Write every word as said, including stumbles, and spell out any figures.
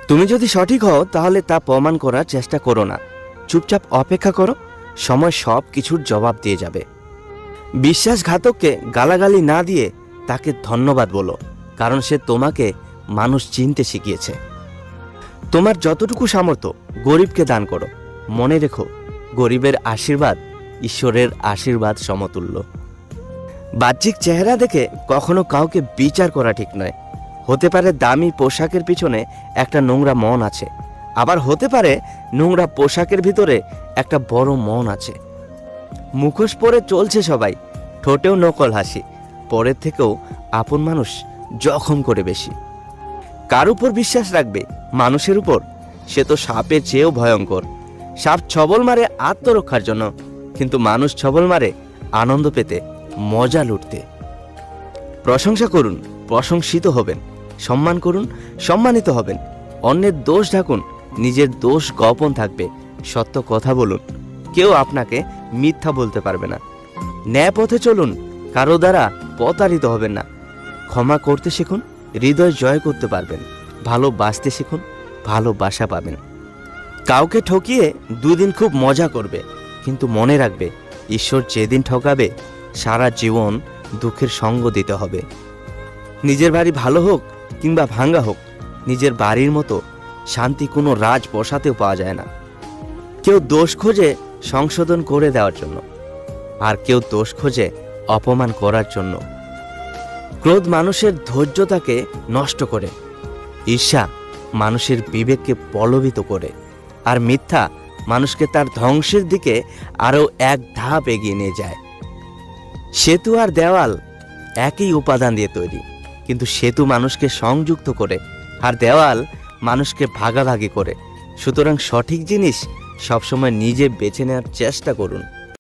তুমি যদি সঠিক হও তাহলে তা প্রমাণ করার চেষ্টা করো না, চুপচাপ অপেক্ষা করো, সময় সব কিছুর জবাব দিয়ে যাবে। বিশ্বাসঘাতককে গালাগালি না দিয়ে তাকে ধন্যবাদ বলো, কারণ সে তোমাকে মানুষ চিনতে শিখিয়েছে। তোমার যতটুকু সামর্থ্য গরিবকে দান করো, মনে রেখো গরিবের আশীর্বাদ ঈশ্বরের আশীর্বাদ সমতুল্য। বাহ্যিক চেহারা দেখে কখনো কাউকে বিচার করা ঠিক নয়। হতে পারে দামি পোশাকের পিছনে একটা নোংরা মন আছে, আবার হতে পারে নোংরা পোশাকের ভিতরে একটা বড় মন আছে। মুখোশ পরে চলছে সবাই, ঠোঁটেও নকল হাসি, পরের থেকেও আপন মানুষ জখম করে বেশি। কার উপর বিশ্বাস রাখবে? মানুষের উপর? সে তো সাপের চেয়েও ভয়ঙ্কর। সাপ ছবল মারে আত্মরক্ষার জন্য, কিন্তু মানুষ ছবল মারে আনন্দ পেতে, মজা লুটতে। প্রশংসা করুন, প্রশংসিত হবেন। সম্মান করুন, সম্মানিত হবেন। অন্যের দোষ ঢাকুন, নিজের দোষ গোপন থাকবে। সত্য কথা বলুন, কেউ আপনাকে মিথ্যা বলতে পারবে না। ন্যায় পথে চলুন, কারো দ্বারা প্রতারিত হবেন না। ক্ষমা করতে শিখুন, হৃদয় জয় করতে পারবেন। ভালোবাসতে শিখুন, ভালোবাসা পাবেন। কাউকে ঠকিয়ে দুদিন খুব মজা করবে, কিন্তু মনে রাখবে ঈশ্বর যেদিন ঠকাবে সারা জীবন দুঃখের সঙ্গ দিতে হবে। নিজের বাড়ি ভালো হোক কিংবা ভাঙ্গা হোক, নিজের বাড়ির মতো শান্তি কোনো রাজপ্রাসাদেও পাওয়া যায় না। কেউ দোষ খোঁজে সংশোধন করে দেওয়ার জন্য, আর কেউ দোষ খোঁজে অপমান করার জন্য। ক্রোধ মানুষের ধৈর্যতাকে নষ্ট করে, ঈর্ষা মানুষের বিবেককে পল্লবিত করে, আর মিথ্যা মানুষকে তার ধ্বংসের দিকে আরও এক ধাপ এগিয়ে নিয়ে যায়। সেতু আর দেওয়াল একই উপাদান দিয়ে তৈরি, কিন্তু সেতু মানুষকে সংযুক্ত করে, আর দেওয়াল মানুষকে ভাগাভাগি করে। সুতরাং সঠিক জিনিস সবসময় নিজে বেছে নেওয়ার চেষ্টা করুন।